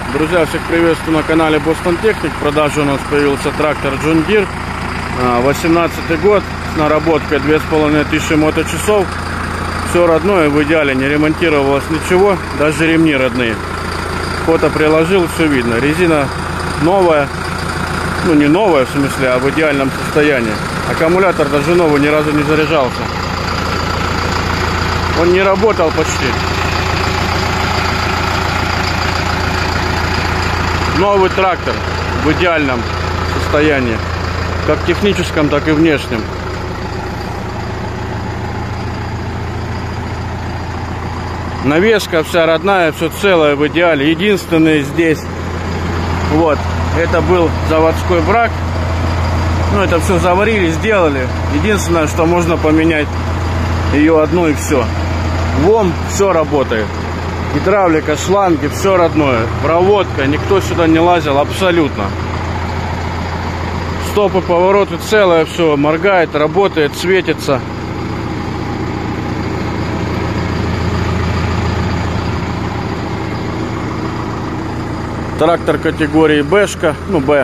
Друзья, всех приветствую на канале Boston Technic. В продаже у нас появился трактор John Deere. 18 год, с наработкой 2500 моточасов. Все родное, в идеале, не ремонтировалось ничего, даже ремни родные. Фото приложил, все видно. Резина новая, ну не новая в смысле, а в идеальном состоянии. Аккумулятор даже новый, ни разу не заряжался. Он не работал почти. Новый трактор в идеальном состоянии, как техническом, так и внешнем. Навеска вся родная, все целое, в идеале. Единственный здесь, вот, это был заводской брак. Ну, это все заварили, сделали. Единственное, что можно поменять ее одну и все. ВОМ, все работает. Гидравлика, шланги, все родное. Проводка, никто сюда не лазил абсолютно. Стопы, повороты, целое все. Моргает, работает, светится. Трактор категории Б-шка, ну Б.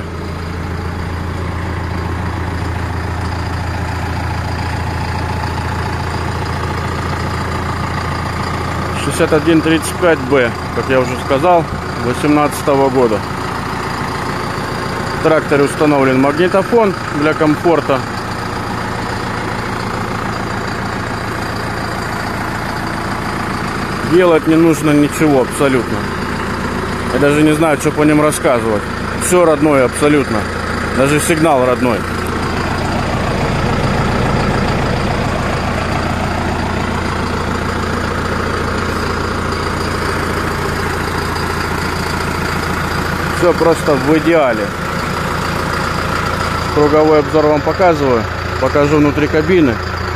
«6135Б», как я уже сказал, 2018 года. В тракторе установлен магнитофон для комфорта. Делать не нужно ничего абсолютно. Я даже не знаю, что по ним рассказывать. Все родное абсолютно. Даже сигнал родной. Все просто в идеале. Круговой обзор вам показываю. Покажу внутри кабины.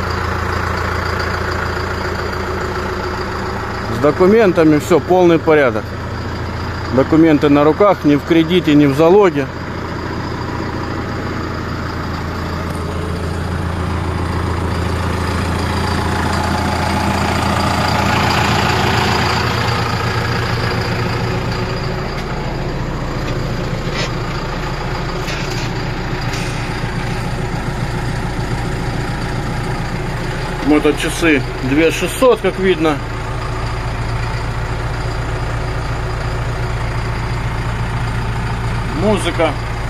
С документами все, полный порядок. Документы на руках, ни в кредите, ни в залоге. Моточасы 2600, как видно. Музыка.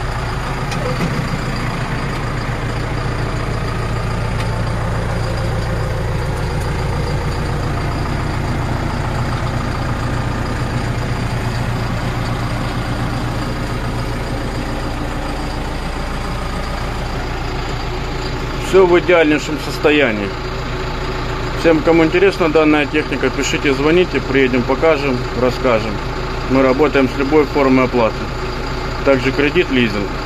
Все в идеальнейшем состоянии. Всем, кому интересна данная техника, пишите, звоните, приедем, покажем, расскажем. Мы работаем с любой формой оплаты. Также кредит, лизинг.